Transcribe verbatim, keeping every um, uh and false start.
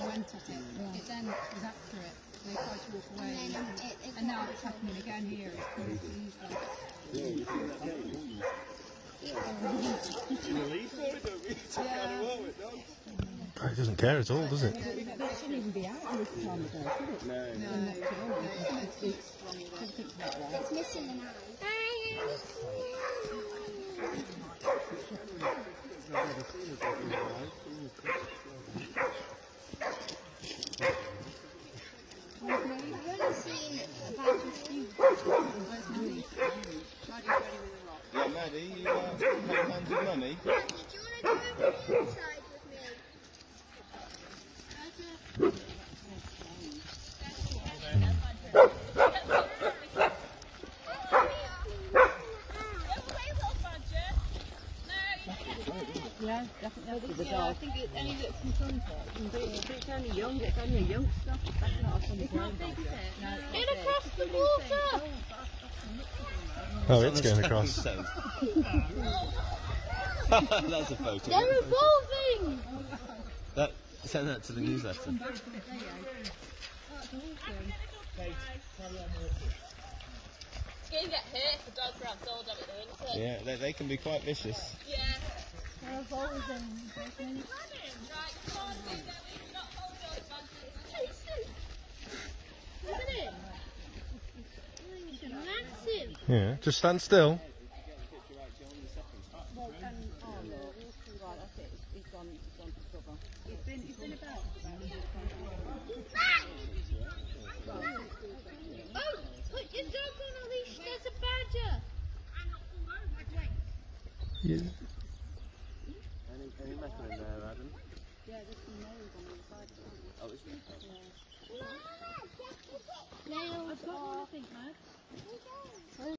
went at it. Yeah. It then was after it. They tried to walk away, and, then it, it and now it's happening again here. It's coming to these guys. Oh, it doesn't care at all, does it? That shouldn't even be out this time of day, should it? No, no. no. It's, it's, it's, it's missing an eye. I've only seen about a few. Yeah, Maddie, you uh, make hands with money? Do you want to go over the inside with me? Yeah, definitely. yeah, yeah, I think it, any that's in front of it. It's only young, it's only a youngster. That's not a funny It's not big, is it? No, it's Get not across big. the water! Oh, it's going across. That's a photo. They're evolving! That, send that to the newsletter. It's going to get hurt if the dog grabs hold of it though, isn't it? Yeah, they, they can be quite vicious. Yeah. They're evolving. Right, come on, we've got hold of Look at it! It's massive! Yeah, just stand still. Well, um, oh no, right, that's it. He's gone, he's gone to cover. He's been, he's been about. Oh, put your dog on a leash, there's a badger! Yeah. Any, any metal in there, Adam? Yeah, there's some nails on the side. Oh, is there? Nails. I've got one, I think, Matt.